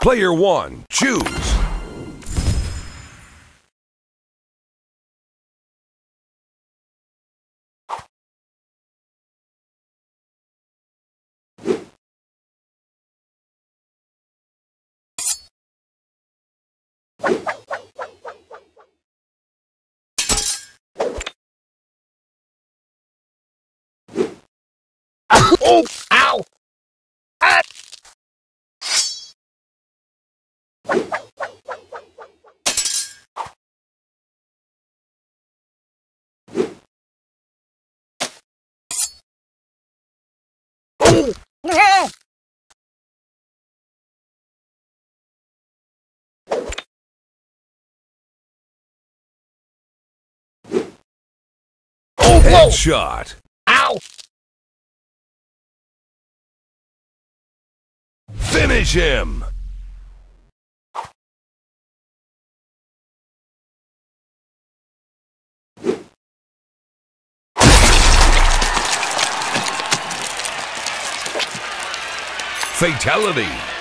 Player one, choose. Oh! Ow! Ah! Oh! Ah! Oh, whoa! Headshot. Ow! Finish him. Fatality.